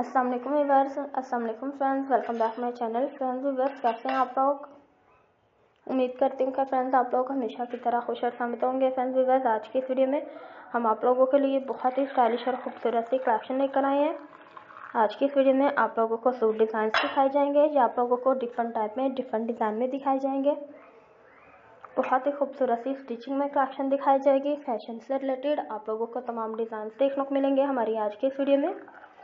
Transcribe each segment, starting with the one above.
अस्सलाम वालेकुम व्यूअर्स, अस्सलाम वालेकुम friends, welcome back my channel. Friends viewers, कैसे हैं आप लोग? उम्मीद करती हूँ कि फ्रेंड्स आप लोग हमेशा की तरह खुश और सलामत होंगे। फ्रेंड्स व्यूअर्स, आज की इस वीडियो में हम आप लोगों के लिए बहुत ही स्टाइलिश और खूबसूरत सी कलेक्शन लेकर आए हैं। आज की इस वीडियो में आप लोगों को सूट डिज़ाइन दिखाए जाएंगे या आप लोगों को डिफरेंट टाइप में डिफरेंट डिज़ाइन में दिखाए जाएंगे। बहुत ही खूबसूरत सी स्टिचिंग में कलेक्शन दिखाई जाएगी। फैशन से रिलेटेड आप लोगों को तमाम डिज़ाइन देखने को मिलेंगे हमारी आज की इस वीडियो में।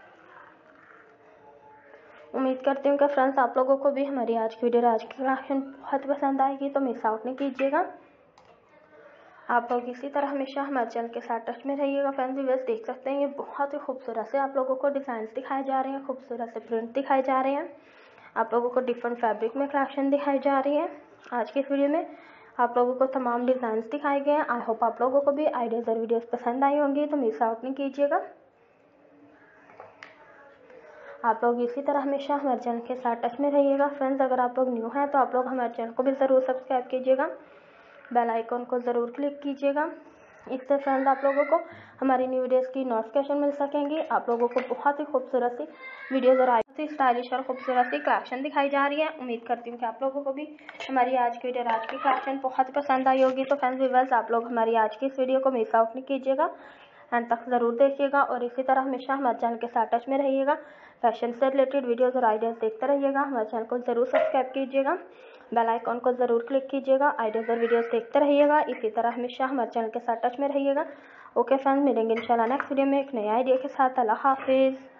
उम्मीद करती हूँ कि फ्रेंड्स आप लोगों को भी हमारी आज की वीडियो आज की कलेक्शन बहुत पसंद आएगी, तो मिस आउट नहीं कीजिएगा। आप लोग इसी तरह हमेशा हमारे चैनल के साथ टच में रहिएगा। फ्रेंड्स व्यूअर्स, देख सकते हैं ये बहुत ही खूबसूरत से आप लोगों को डिज़ाइन दिखाए जा रहे हैं, खूबसूरत से प्रिंट दिखाए जा रहे हैं। आप लोगों को डिफरेंट फैब्रिक में कलेक्शन दिखाई जा रही है। आज की इस वीडियो में आप लोगों को तमाम डिज़ाइन दिखाए गए हैं। आई होप आप लोगों को भी आइडियाज़ और वीडियोज़ पसंद आई होंगी, तो मिस आउट नहीं कीजिएगा। आप लोग इसी तरह हमेशा हमारे चैनल के साथ टच में रहिएगा। फ्रेंड्स, अगर आप लोग न्यू हैं तो आप लोग हमारे चैनल को भी ज़रूर सब्सक्राइब कीजिएगा, बेल आइकन को ज़रूर क्लिक कीजिएगा। इससे फ्रेंड्स आप लोगों को हमारी न्यू वीडियोज़ की नोटिफिकेशन मिल सकेंगी। आप लोगों को बहुत ही खूबसूरत सी वीडियोज़ और बहुत स्टाइलिश और खूबसूरत सी कलेक्शन दिखाई जा रही है। उम्मीद करती हूँ कि आप लोगों को भी हमारी आज की वीडियो आज की कलेक्शन बहुत पसंद आई होगी। तो फ्रेंड्स व्यूअर्स, आप लोग हमारी आज की इस वीडियो को मिस आउट नहीं कीजिएगा, एंड तक ज़रूर देखिएगा और इसी तरह हमेशा हमारे चैनल के साथ टच में रहिएगा। फैशन से रिलेटेड वीडियोस और आइडियाज़ देखते रहिएगा। हमारे चैनल को ज़रूर सब्सक्राइब कीजिएगा, बेल आइकन को ज़रूर क्लिक कीजिएगा। आइडियाज़ और वीडियोस देखते रहिएगा। इसी तरह हमेशा हमारे चैनल के साथ टच में रहिएगा। ओके फ्रेंड्स, मिलेंगे इंशाल्लाह नेक्स्ट वीडियो में एक नए आइडिया के साथ। अल्लाह हाफिज़।